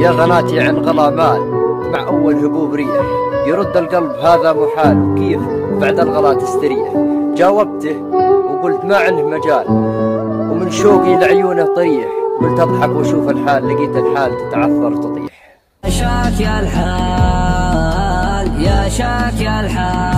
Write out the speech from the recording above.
يا غناتي عن غلا مال مع أول هبوب ريح، يرد القلب هذا محال وكيف بعد الغلا تستريح. جاوبته وقلت ما عنده مجال ومن شوقي لعيونه طريح، قلت أضحك وأشوف الحال لقيت الحال تتعثر تطيح. يا شاك يا الحال يا شاك يا الحال